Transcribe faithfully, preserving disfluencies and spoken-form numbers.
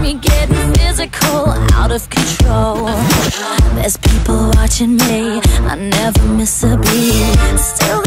me getting physical, out of control. There's people watching me, I never miss a beat. Still